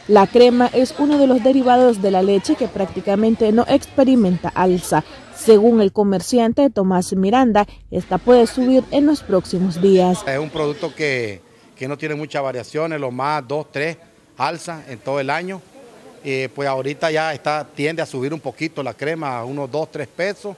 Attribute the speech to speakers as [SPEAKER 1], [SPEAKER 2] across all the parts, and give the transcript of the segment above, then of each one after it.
[SPEAKER 1] La crema es uno de los derivados de la leche que prácticamente no experimenta alza. Según el comerciante Tomás Miranda, esta puede subir en los próximos días.
[SPEAKER 2] Es un producto que no tiene muchas variaciones, lo más 2, 3 alza en todo el año. Pues ahorita ya tiende a subir un poquito la crema, a unos 2, 3 pesos.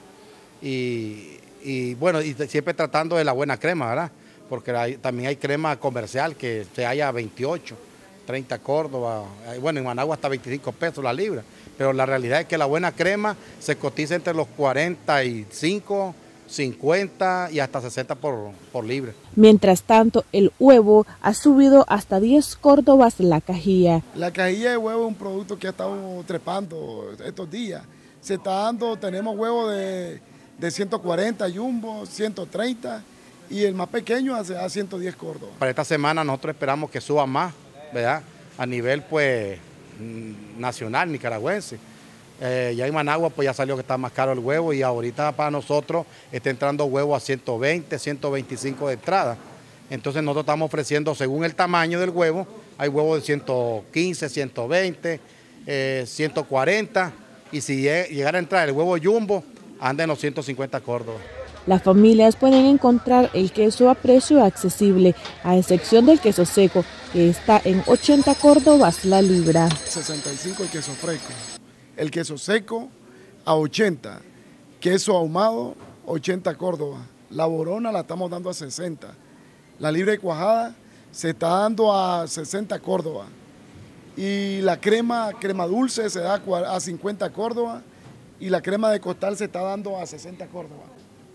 [SPEAKER 2] Y bueno, y siempre tratando de la buena crema, ¿verdad? Porque también hay crema comercial que se halla a 28, 30 Córdoba, bueno, en Managua hasta 25 pesos la libra, pero la realidad es que la buena crema se cotiza entre los 45, 50 y hasta 60 por libra.
[SPEAKER 1] Mientras tanto, el huevo ha subido hasta 10 Córdobas la cajilla.
[SPEAKER 3] La cajilla de huevo es un producto que ha estado trepando estos días. Se está dando, tenemos huevo de 140 jumbo, 130 y el más pequeño a 110 Córdoba.
[SPEAKER 2] Para esta semana nosotros esperamos que suba más, ¿verdad? A nivel pues nacional, nicaragüense. Ya en Managua pues ya salió que está más caro el huevo y ahorita para nosotros está entrando huevo a 120, 125 de entrada. Entonces nosotros estamos ofreciendo según el tamaño del huevo, hay huevos de 115, 120, 140 y si llegara a entrar el huevo jumbo, anda en los 150 Córdoba.
[SPEAKER 1] Las familias pueden encontrar el queso a precio accesible, a excepción del queso seco, que está en 80 Córdobas la libra.
[SPEAKER 3] 65 el queso fresco, el queso seco a 80, queso ahumado 80 Córdoba, la borona la estamos dando a 60, la libra de cuajada se está dando a 60 Córdoba y la crema dulce se da a 50 Córdoba y la crema de costal se está dando a 60 Córdoba.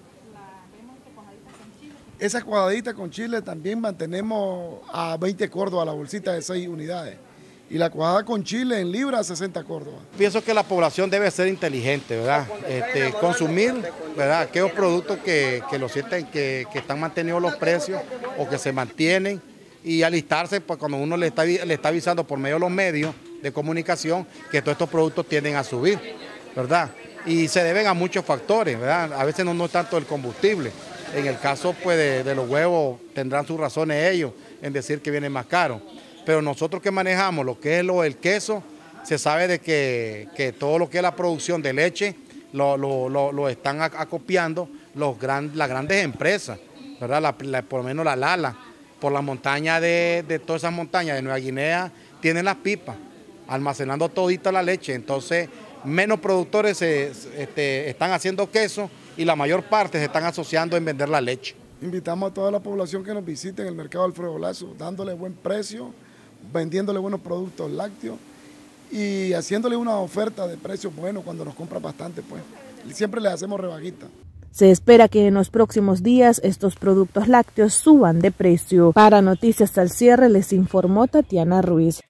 [SPEAKER 3] Esa cuajadita con chile también mantenemos a 20 Córdoba, la bolsita de 6 unidades. Y la cuajada con chile en libra a 60 Córdoba.
[SPEAKER 2] Pienso que la población debe ser inteligente, ¿verdad? Consumir, ¿verdad? Aquellos productos que lo sienten que están mantenidos los precios o que se mantienen y alistarse pues, cuando uno le está avisando por medio de los medios de comunicación que todos estos productos tienden a subir, ¿verdad? Y se deben a muchos factores, ¿verdad? A veces no es tanto el combustible. En el caso pues, de los huevos tendrán sus razones ellos en decir que viene más caro. Pero nosotros que manejamos lo que es el queso, se sabe de que todo lo que es la producción de leche lo están acopiando las grandes empresas, ¿verdad? Por lo menos la Lala, por la montaña de todas esas montañas de Nueva Guinea, tienen las pipas, almacenando todita la leche. Entonces, menos productores están haciendo queso y la mayor parte se están asociando en vender la leche.
[SPEAKER 3] Invitamos a toda la población que nos visite en el mercado Alfredo Lazo, dándole buen precio, vendiéndole buenos productos lácteos y haciéndole una oferta de precios buenos cuando nos compra bastante, pues. Siempre les hacemos rebajita.
[SPEAKER 1] Se espera que en los próximos días estos productos lácteos suban de precio. Para Noticias al Cierre les informó Tatiana Ruiz.